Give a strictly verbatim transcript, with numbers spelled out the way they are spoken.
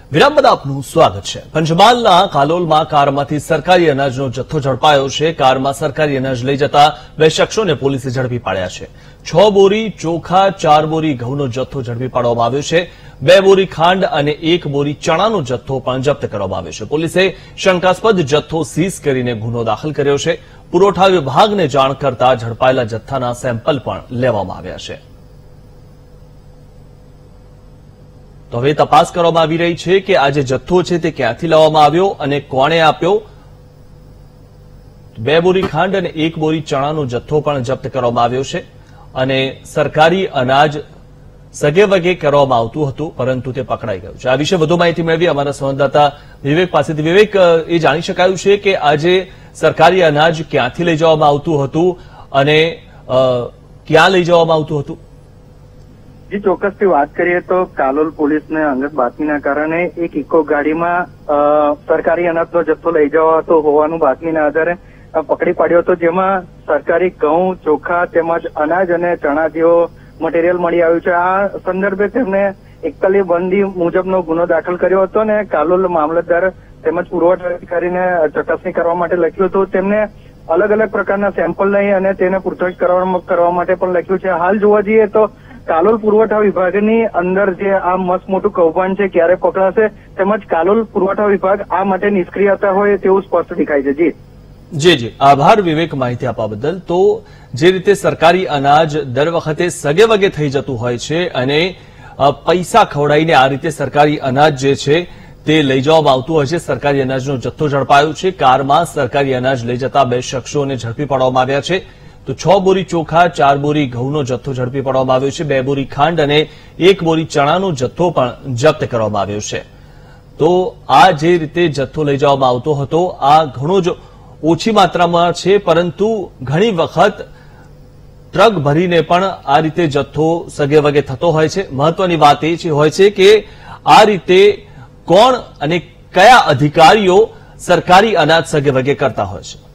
વિરામ બાદ આપનું સ્વાગત છે। પંચમહાલના કાલોલમાં કારમાંથી સરકારી અનાજનો જથ્થો ઝડપાયો છે। કારમાં સરકારી અનાજ લઈ જતા બે શખ્સોને પોલીસે ઝડપી પાડ્યા છે। છ બોરી ચોખા, ચાર બોરી ઘઉંનો જથ્થો ઝડપી પાડવામાં આવ્યો છે। બે બોરી ખાંડ અને એક બોરી ચણાનો જથ્થો પણ જપ્ત કરવામાં આવ્યો છે। પોલીસે શંકાસ્પદ જથ્થો સીઝ કરીને ગુનો દાખલ કર્યો છે। પુરવઠા વિભાગને જાણ કરતા ઝડપાયેલા જથ્થાના સેમ્પલ પણ લેવામાં આવ્યા છે। તો હવે તપાસ કરવામાં આવી રહી છે કે આ જે જથ્થો છે તે ક્યાંથી લાવવામાં આવ્યો અને કોણે આપ્યો। બે બોરી ખાંડ અને એક બોરી ચણાનો જથ્થો પણ જપ્ત કરવામાં આવ્યો છે અને સરકારી અનાજ સગે વગે કરવામાં આવતું હતું, પરંતુ તે પકડાઈ ગયું છે। આ વિશે વધુ માહિતી મેળવી અમારા સંવાદદાતા વિવેક પાસેથી। વિવેક, એ જાણી શકાયું છે કે આજે સરકારી અનાજ ક્યાંથી લઈ જવામાં આવતું હતું અને ક્યાં લઈ જવામાં આવતું હતું? જી, ચોક્કસથી વાત કરીએ તો કાલોલ પોલીસને અંગત બાતમીના કારણે એક ઇકો ગાડીમાં સરકારી અનાજનો જથ્થો લઈ જવાતો હોવાનું બાતમીના આધારે પકડી પાડ્યો હતો, જેમાં સરકારી ઘઉં, ચોખા તેમજ અનાજ અને ચણા જેવો મટીરિયલ મળી આવ્યું છે। આ સંદર્ભે તેમને એકલી બંદી મુજબનો ગુનો દાખલ કર્યો હતો અને કાલોલ મામલતદાર તેમજ પુરવઠા અધિકારીને ચકાસણી કરવા માટે લખ્યું હતું। તેમને અલગ અલગ પ્રકારના સેમ્પલ લઈ અને તેને પૂછતાછ કરવા માટે પણ લખ્યું છે। હાલ જોવા જઈએ તો કાલોલ પુરવઠા વિભાગની અંદર જે આ મસ્ત મોટું કૌભાંડ છે ક્યારે પકડાશે, તેમજ કાલોલ પુરવઠા વિભાગ આ માટે નિષ્ક્રિયતા હોય તેવું સ્પષ્ટ દેખાય છે। જી જી જી આભાર વિવેક, માહિતી આપવા બદલ। તો જે રીતે સરકારી અનાજ દર વખતે સગે વગે થઈ જતું હોય છે અને પૈસા ખવડાવીને આ રીતે સરકારી અનાજ જે છે તે લઈ જવામાં આવતું હોય છે। સરકારી અનાજનો જથ્થો ઝડપાયો છે। કારમાં સરકારી અનાજ લઈ જતા બે શખ્સોને ઝડપી પાડવામાં આવ્યા છે। તો છ બોરી ચોખા, ચાર બોરી ઘઉંનો જથ્થો ઝડપી પાડવામાં આવ્યો છે। બે બોરી ખાંડ અને એક બોરી ચણાનો જથ્થો પણ જપ્ત કરવામાં આવ્યો છે। તો આ જે રીતે જથ્થો લઈ જવામાં આવતો હતો આ ઘણો જ ઓછી માત્રામાં છે, પરંતુ ઘણી વખત ટ્રક ભરીને પણ આ રીતે જથ્થો સગે વગે થતો હોય છે। મહત્વની વાત એ હોય છે કે આ રીતે કોણ અને કયા અધિકારીઓ સરકારી અનાજ સગે વગે કરતા હોય છે।